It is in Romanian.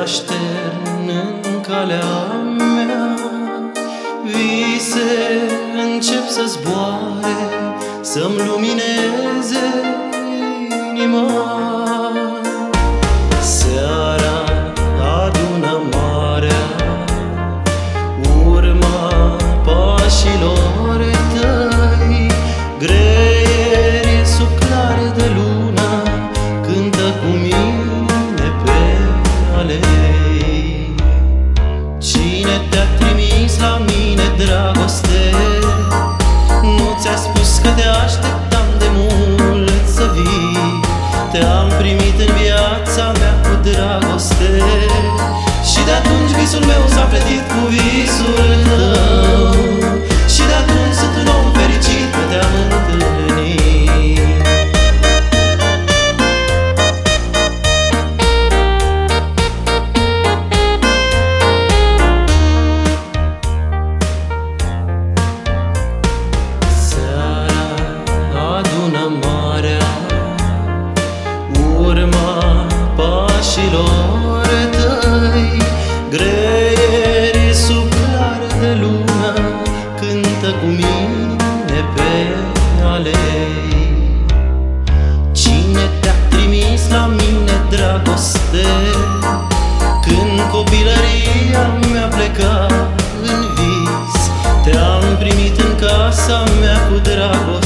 aștern în calea mea. Vise încep să zboare, să-mi lumineze inima. Seara adună marea, urma pașilor tăi. Greieri sub clare de lună cântă cu mine pe alei. Cine te-a trimis la mine, dragoste? Nu ți-a spus că te așteptam de mult să vii? Te-am primit în viața mea cu dragoste și de atunci visul meu s-a plătit cu visul tău. Și de atunci sunt un om fericit că te-am întâlnit. Seara adună marea, urma pașilor tăi. Greieri sub clare de lună cântă cu mine pe alei. Cine te-a trimis la mine, dragoste? Când copilăria mea pleca în vis, te-am primit în casa mea cu dragoste